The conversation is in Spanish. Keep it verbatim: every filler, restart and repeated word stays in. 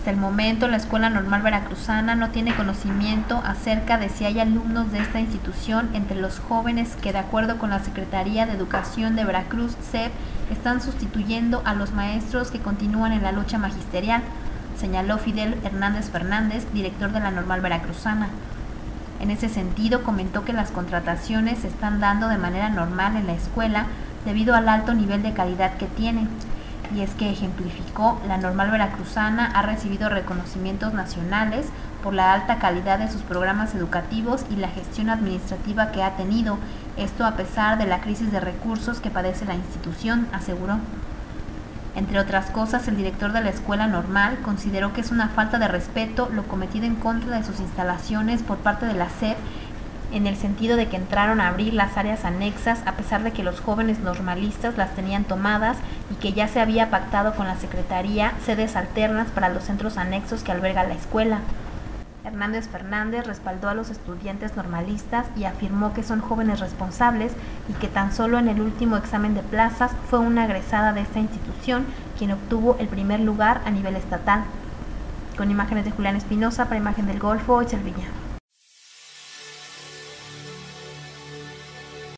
Hasta el momento, la Escuela Normal Veracruzana no tiene conocimiento acerca de si hay alumnos de esta institución entre los jóvenes que, de acuerdo con la Secretaría de Educación de Veracruz, S E P, están sustituyendo a los maestros que continúan en la lucha magisterial, señaló Fidel Hernández Fernández, director de la Normal Veracruzana. En ese sentido, comentó que las contrataciones se están dando de manera normal en la escuela debido al alto nivel de calidad que tiene. Y es que ejemplificó, la Normal Veracruzana ha recibido reconocimientos nacionales por la alta calidad de sus programas educativos y la gestión administrativa que ha tenido, esto a pesar de la crisis de recursos que padece la institución, aseguró. Entre otras cosas, el director de la Escuela Normal consideró que es una falta de respeto lo cometido en contra de sus instalaciones por parte de la S E P, en el sentido de que entraron a abrir las áreas anexas a pesar de que los jóvenes normalistas las tenían tomadas y que ya se había pactado con la Secretaría sedes alternas para los centros anexos que alberga la escuela. Hernández Fernández respaldó a los estudiantes normalistas y afirmó que son jóvenes responsables y que tan solo en el último examen de plazas fue una egresada de esta institución quien obtuvo el primer lugar a nivel estatal. Con imágenes de Julián Espinosa para Imagen del Golfo y Selvilla.